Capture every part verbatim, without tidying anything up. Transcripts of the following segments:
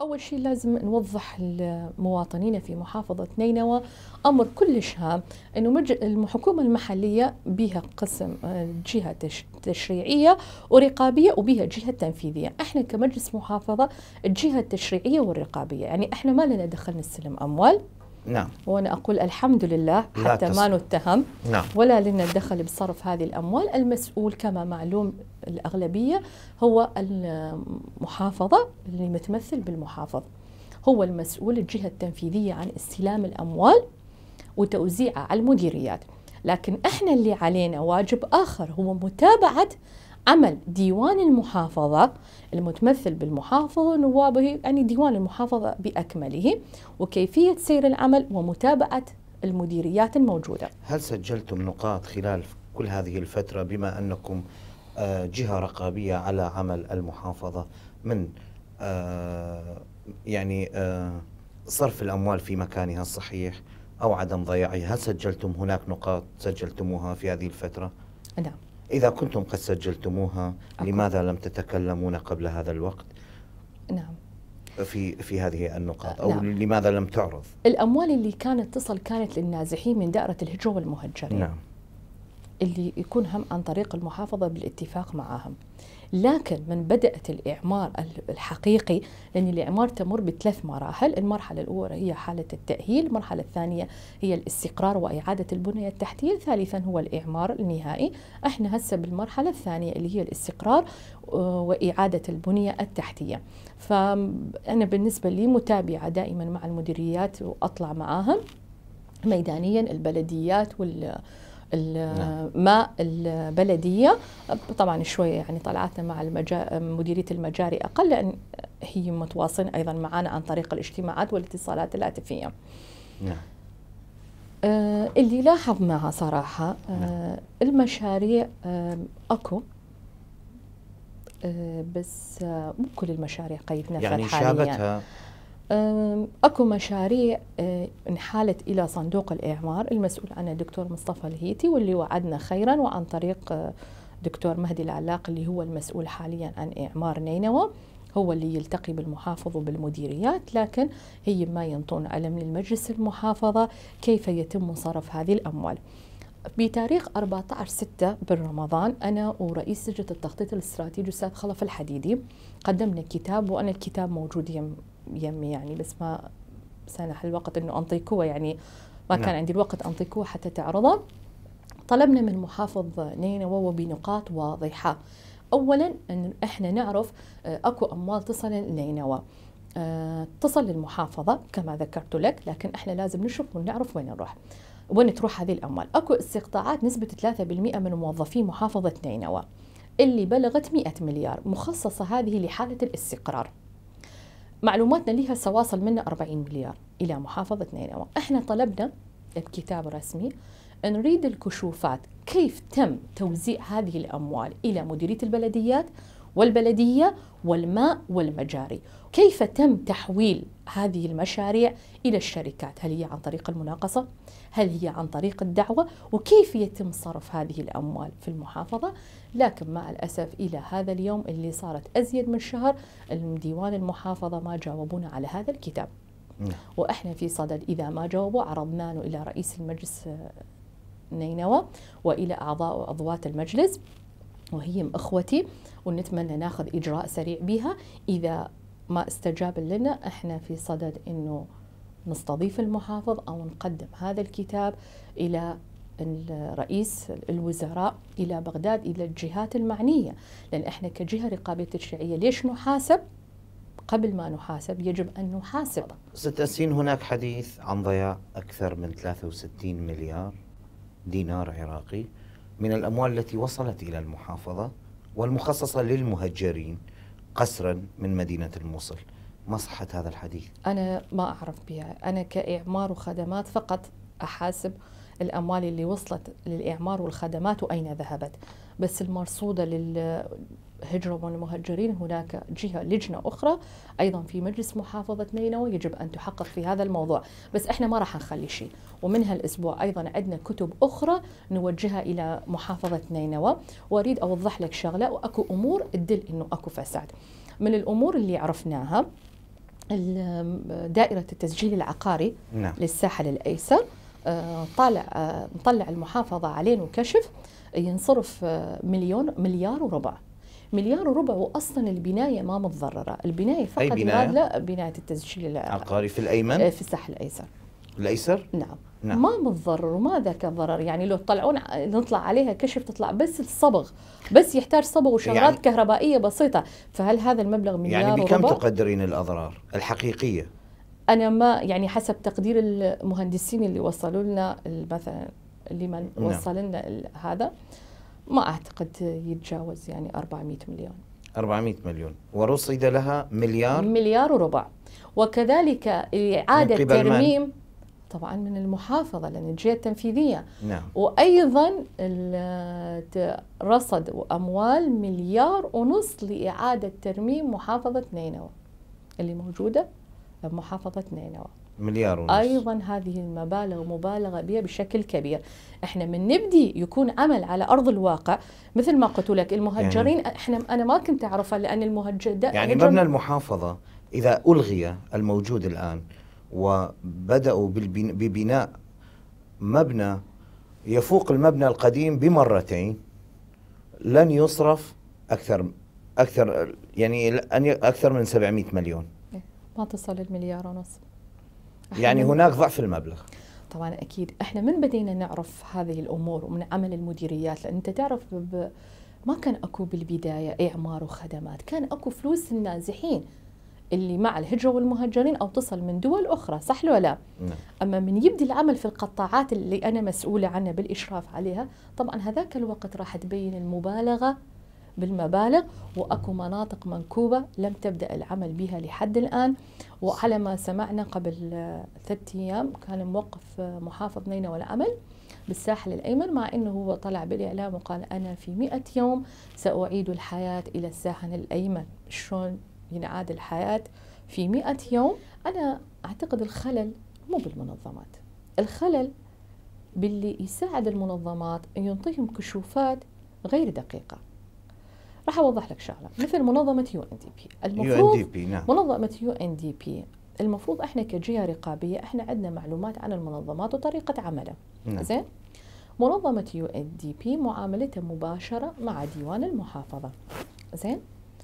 أول شيء لازم نوضح المواطنين في محافظة نينوى أمر كلش هام، أنه مج... الحكومة المحلية بها قسم جهة تش... تشريعية ورقابية وبها جهة تنفيذية. احنا كمجلس محافظة الجهة التشريعية والرقابية، يعني احنا ما لنا دخل نستلم أموال. نعم. وأنا أقول الحمد لله حتى ما نتهم. نعم. ولا لنا الدخل بصرف هذه الأموال. المسؤول كما معلوم الأغلبية هو المحافظة اللي متمثل بالمحافظ، هو المسؤول الجهة التنفيذية عن استلام الأموال وتوزيعها على المديريات. لكن احنا اللي علينا واجب آخر هو متابعة عمل ديوان المحافظة المتمثل بالمحافظ ونوابه، يعني ديوان المحافظة بأكمله، وكيفية سير العمل ومتابعة المديريات الموجودة. هل سجلتم نقاط خلال كل هذه الفترة بما أنكم جهة رقابية على عمل المحافظة من يعني صرف الأموال في مكانها الصحيح أو عدم ضياعها؟ هل سجلتم هناك نقاط سجلتموها في هذه الفترة؟ نعم. إذا كنتم قد سجلتموها أكو. لماذا لم تتكلمون قبل هذا الوقت؟ نعم. في في هذه النقاط أو نعم. لماذا لم تعرض؟ الأموال اللي كانت تصل كانت للنازحين من دائرة الهجرة والمهجرين. نعم. اللي يكون هم عن طريق المحافظة بالاتفاق معهم. لكن من بدأت الإعمار الحقيقي، لأن الإعمار تمر بثلاث مراحل، المرحلة الأولى هي حالة التأهيل، المرحلة الثانية هي الاستقرار وإعادة البنية التحتية، ثالثا هو الإعمار النهائي. احنا هسه بالمرحلة الثانية اللي هي الاستقرار وإعادة البنية التحتية. فأنا بالنسبة لي متابعة دائما مع المديريات وأطلع معاهم ميدانيا البلديات وال الماء البلدية. طبعا شوية يعني طلعتنا مع المجا... مديرية المجاري أقل، لأن هي متواصلين أيضا معنا عن طريق الاجتماعات والاتصالات الهاتفية. نعم. آه اللي لاحظناها صراحة آه نعم. المشاريع آه أكو آه بس آه مو كل المشاريع قيدنا يعني حاليا. شابتها اكو مشاريع انحالت الى صندوق الاعمار المسؤول عنه الدكتور مصطفى الهيتي، واللي وعدنا خيرا، وعن طريق دكتور مهدي العلاق اللي هو المسؤول حاليا عن اعمار نينوى، هو اللي يلتقي بالمحافظ وبالمديريات، لكن هي ما ينطون علم للمجلس المحافظه كيف يتم صرف هذه الاموال. بتاريخ أربعة عشر ستة بالرمضان أنا ورئيس لجنة التخطيط الاستراتيجي الأستاذ خلف الحديدي قدمنا كتاب، وأنا الكتاب موجود يم يمي يعني، بس ما سنح الوقت إنه أنطيكوه، يعني ما كان عندي الوقت أنطيكوه حتى تعرضه. طلبنا من محافظ نينوى وبنقاط واضحة. أولا أن إحنا نعرف أكو أموال تصل لنينوى تصل للمحافظة كما ذكرت لك، لكن إحنا لازم نشوف ونعرف وين نروح وين تروح هذه الأموال. أكو استقطاعات نسبة ثلاثة بالمئة من موظفي محافظة نينوى اللي بلغت مئة مليار، مخصصة هذه لحالة الاستقرار. معلوماتنا لها سواصل منه أربعين مليار إلى محافظة نينوى. احنا طلبنا بكتاب رسمي نريد الكشوفات كيف تم توزيع هذه الأموال إلى مديرية البلديات والبلدية والماء والمجاري، كيف تم تحويل هذه المشاريع إلى الشركات، هل هي عن طريق المناقصة، هل هي عن طريق الدعوة، وكيف يتم صرف هذه الأموال في المحافظة. لكن مع الأسف إلى هذا اليوم اللي صارت أزيد من شهر ديوان المحافظة ما جاوبونا على هذا الكتاب. وإحنا في صدد إذا ما جاوبوا عرضناه إلى رئيس المجلس نينوى وإلى أعضاء وعضوات المجلس، وهي أخوتي، ونتمنى ناخذ إجراء سريع بها. إذا ما استجاب لنا احنا في صدد انه نستضيف المحافظ او نقدم هذا الكتاب الى رئيس الوزراء الى بغداد الى الجهات المعنيه، لان احنا كجهه رقابيه تشريعيه ليش نحاسب؟ قبل ما نحاسب يجب ان نحاسب. ست أسين هناك حديث عن ضياع اكثر من ثلاثة وستين مليار دينار عراقي من الاموال التي وصلت الى المحافظه والمخصصه للمهجرين قسرا من مدينة الموصل. ما صحة هذا الحديث؟ أنا ما أعرف بها، أنا كإعمار وخدمات فقط أحاسب الأموال اللي وصلت للإعمار والخدمات وأين ذهبت، بس المرصودة للهجرة والمهجرين هناك جهة لجنة أخرى أيضا في مجلس محافظة نينوى يجب أن تحقق في هذا الموضوع، بس إحنا ما راح نخلي شيء. ومن هالأسبوع أيضا عندنا كتب أخرى نوجهها إلى محافظة نينوى. وأريد أوضح لك شغلة، وأكو أمور تدل إنه أكو فساد. من الأمور اللي عرفناها دائرة التسجيل العقاري نعم. للساحل الأيسر، طالع مطلع المحافظة عليه وكشف ينصرف مليون مليار وربع مليار وربع وأصلا البناية ما متضررة، البناية فقط بناية؟ لا بناية التسجيل العقاري في الأيمن في الساحل الأيسر. الأيسر؟ نعم. نعم. ما متضرر وما ذاك الضرر، يعني لو تطلعون نطلع عليها كشف تطلع بس الصبغ، بس يحتاج صبغ وشغلات يعني كهربائية بسيطة، فهل هذا المبلغ مليار يعني وربع؟ بكم تقدرين الأضرار الحقيقية؟ أنا ما يعني حسب تقدير المهندسين اللي وصلوا لنا مثلا اللي من نعم. وصل لنا هذا ما أعتقد يتجاوز يعني أربعمئة مليون. أربعمئة مليون ورصد لها مليار مليار وربع. وكذلك إعادة ترميم من؟ طبعا من المحافظة لأن الجهة التنفيذية. نعم. وأيضا رصد أموال مليار ونص لإعادة ترميم محافظة نينوى اللي موجودة بمحافظة نينوى. مليار ونص. أيضا هذه المبالغ مبالغة بها بشكل كبير. إحنا من نبدي يكون عمل على أرض الواقع مثل ما قلت لك المهجرين يعني إحنا أنا ما كنت أعرفها لأن المهجر يعني مبنى المحافظة إذا ألغي الموجود الآن وبدأوا ببناء مبنى يفوق المبنى القديم بمرتين لن يصرف أكثر أكثر يعني أكثر من سبعمئة مليون، ما تصل المليار ونص. يعني هناك ضعف المبلغ. طبعا أكيد إحنا من بدينا نعرف هذه الأمور ومن عمل المديريات، لأن أنت تعرف ما كان أكو بالبداية إعمار وخدمات، كان أكو فلوس النازحين اللي مع الهجرة والمهجرين أو تصل من دول أخرى، صح ولا لا؟ نعم. أما من يبدي العمل في القطاعات اللي أنا مسؤولة عنها بالإشراف عليها، طبعا هذاك الوقت راح تبين المبالغة بالمبالغ، وأكو مناطق منكوبة لم تبدأ العمل بها لحد الآن. وعلى ما سمعنا قبل ثلاثة أيام كان موقف محافظ نينوى العمل بالساحل الأيمن، مع أنه هو طلع بالإعلام وقال أنا في مئة يوم سأعيد الحياة إلى الساحل الأيمن. شلون ينعاد الحياة في مئة يوم؟ أنا أعتقد الخلل مو بالمنظمات، الخلل باللي يساعد المنظمات أن ينطيهم كشوفات غير دقيقة. راح أوضح لك شغلة مثل منظمة يو إن دي بي. المفروض نعم. منظمة يو إن دي بي المفروض إحنا كجهة رقابية إحنا عندنا معلومات عن المنظمات وطريقة عملها. نعم. زين. منظمة يو إن دي بي معاملتها مباشرة مع ديوان المحافظة. زين.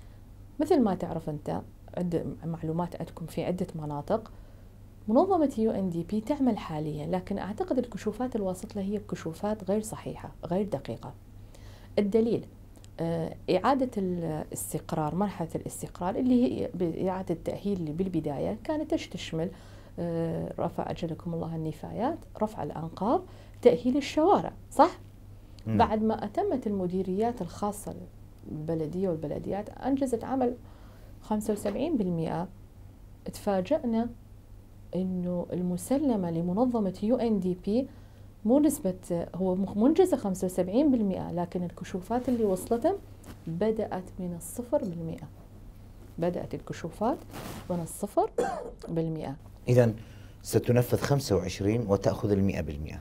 مثل ما تعرف أنت عد معلومات عندكم في عدة مناطق منظمة يو إن دي بي تعمل حاليا، لكن أعتقد الكشوفات الواصلة لها هي كشوفات غير صحيحة غير دقيقة. الدليل إعادة الاستقرار، مرحلة الاستقرار اللي هي إعادة التأهيل اللي بالبداية كانت تشمل رفع أجلكم الله النفايات، رفع الأنقاض، تأهيل الشوارع، صح؟ م. بعد ما أتمت المديريات الخاصة البلدية والبلديات أنجزت عمل خمسة وسبعين بالمئة، تفاجأنا إنه المسلمة لمنظمة يو إن دي بي مو نسبة، هو منجزة خمسة وسبعين بالمئة، لكن الكشوفات اللي وصلتهم بدأت من الصفر بالمئة. بدأت الكشوفات من الصفر بالمئة. إذن ستنفذ خمسة وعشرين وتأخذ المئة بالمئة.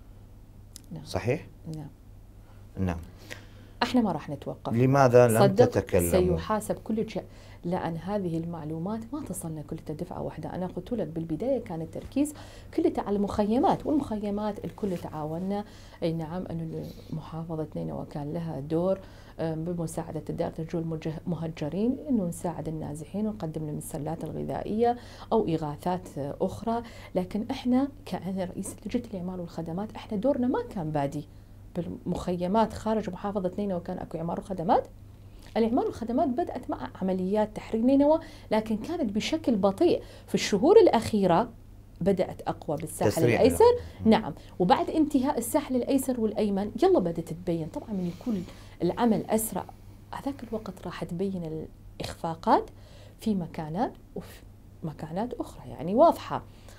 نعم. صحيح؟ نعم. نعم. احنا ما راح نتوقف. لماذا لم تتكلموا؟ سيحاسب كل شيء، لأن هذه المعلومات ما تصلنا كلها دفعة واحدة. أنا قلت لك بالبداية كان التركيز كله على المخيمات، والمخيمات الكل تعاوننا. أي نعم أن محافظة نينوى كان لها دور بمساعدة دائرة الرجوع المهجرين إنه نساعد النازحين ونقدم لهم المسلات الغذائية أو إغاثات أخرى، لكن إحنا كرئيس لجنة الإعمار والخدمات إحنا دورنا ما كان بادي بالمخيمات خارج محافظة نينوى. كان أكو إعمار وخدمات. الإعمار والخدمات بدأت مع عمليات تحرير نينوى، لكن كانت بشكل بطيء. في الشهور الأخيرة بدأت أقوى بالساحل الأيسر. نعم. وبعد انتهاء الساحل الأيسر والأيمن يلا بدأت تبين. طبعا من يكون العمل أسرع هذاك الوقت راح تبين الإخفاقات في مكانات وفي مكانات أخرى يعني واضحة.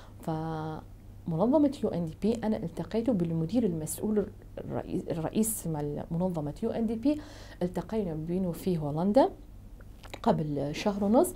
فمنظمة يو إن دي بي أنا التقيت بالمدير المسؤول الرئيس, الرئيس منظمة يو إن دي بي، التقينا بينه في هولندا قبل شهر ونص،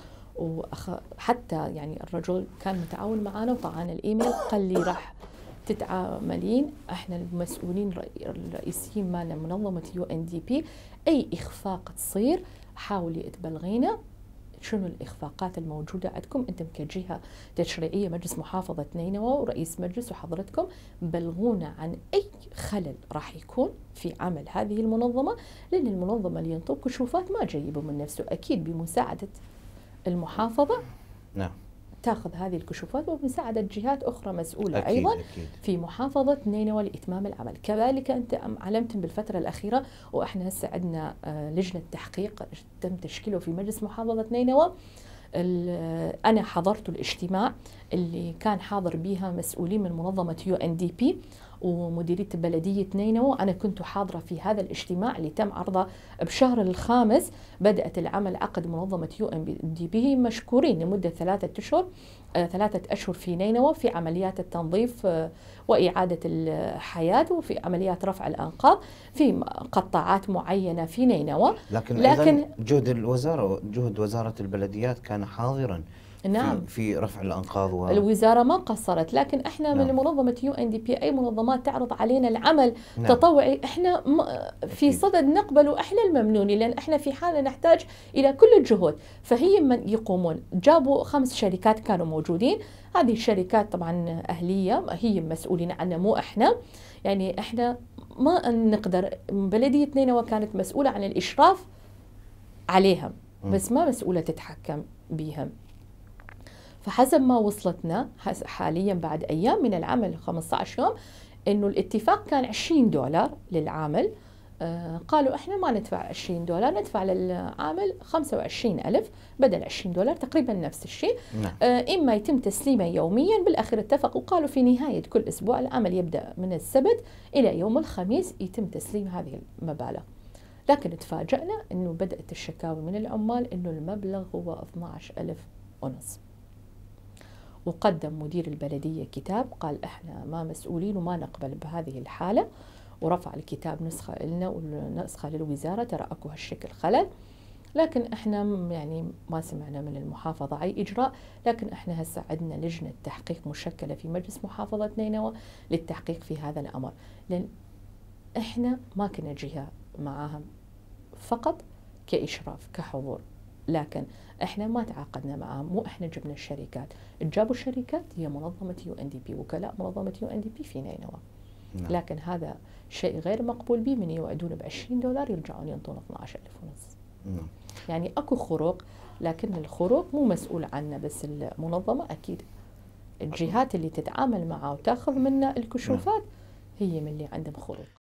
وحتى يعني الرجل كان متعاون معنا وطعنا الإيميل قال لي راح تتعاملين احنا المسؤولين الرئيسيين مالنا منظمة يو إن دي بي، أي إخفاق تصير حاولي تبلغينا شنو الإخفاقات الموجودة عندكم أنتم كجهة تشريعية مجلس محافظة نينوى ورئيس مجلس وحضرتكم، بلغونا عن أي خلل راح يكون في عمل هذه المنظمة، لأن المنظمة اللي ينطب كشوفات ما جايبه من نفسه، أكيد بمساعدة المحافظة. نعم. تاخذ هذه الكشوفات وبمساعدة جهات أخرى مسؤولة أكيد أيضا أكيد. في محافظة نينوى لإتمام العمل. كذلك أنت علمتم بالفترة الأخيرة، وإحنا هسه عندنا لجنة تحقيق تم تشكيله في مجلس محافظة نينوى. أنا حضرت الاجتماع اللي كان حاضر بها مسؤولين من منظمة يو إن دي بي ومديرية بلدية نينوى. أنا كنت حاضرة في هذا الاجتماع اللي تم عرضه بشهر الخامس. بدأت العمل عقد منظمة يو إن دي بي مشكورين لمدة ثلاثة أشهر آه، ثلاثة أشهر في نينوى في عمليات التنظيف آه، وإعادة الحياة وفي عمليات رفع الأنقاض في قطاعات معينة في نينوى. لكن, لكن أيضا جهد الوزارة جهد وزارة البلديات كان حاضرا نعم في, في رفع الأنقاض و... الوزارة ما قصرت، لكن احنا نعم. من منظمة يو ان دي بي اي منظمات تعرض علينا العمل نعم. تطوعي، احنا في أكيد. صدد نقبل واحنا الممنونين، لان احنا في حالة نحتاج الى كل الجهود. فهي من يقومون، جابوا خمس شركات كانوا موجودين. هذه الشركات طبعا اهلية، هي مسؤولين عنها مو احنا، يعني احنا ما نقدر. بلدية نينوى كانت مسؤولة عن الاشراف عليهم بس ما مسؤولة تتحكم بهم. فحسب ما وصلتنا حاليا بعد أيام من العمل خمسة عشر يوم، إنه الاتفاق كان عشرين دولار للعامل. آه قالوا إحنا ما ندفع عشرين دولار، ندفع للعامل خمسة وعشرين ألف بدل عشرين دولار، تقريبا نفس الشيء. نعم. آه إما يتم تسليمه يوميا. بالآخر اتفقوا قالوا في نهاية كل أسبوع، العمل يبدأ من السبت إلى يوم الخميس يتم تسليم هذه المبالغ. لكن تفاجأنا إنه بدأت الشكاوى من العمال إنه المبلغ هو اثني عشر ألف ونص. وقدم مدير البلدية كتاب قال احنا ما مسؤولين وما نقبل بهذه الحالة، ورفع الكتاب نسخة لنا ونسخة للوزارة، ترى اكو هالشكل خلل. لكن احنا يعني ما سمعنا من المحافظة اي اجراء. لكن احنا هسه عندنا لجنة تحقيق مشكلة في مجلس محافظة نينوى للتحقيق في هذا الامر، لان احنا ما كنا جهة معاهم فقط كإشراف كحضور، لكن احنا ما تعاقدنا معهم، مو احنا جبنا الشركات، جابوا الشركات هي منظمة يو ان دي بي، وكلاء منظمة يو ان دي بي في نينوى. نعم. لكن هذا شيء غير مقبول به، من يوعدون ب عشرين دولار يرجعون ينطون اثني عشر ألف ونص. نعم. يعني اكو خروق، لكن الخروق مو مسؤول عنه بس المنظمة، اكيد الجهات اللي تتعامل معه وتاخذ منه الكشوفات هي من اللي عندهم خروق.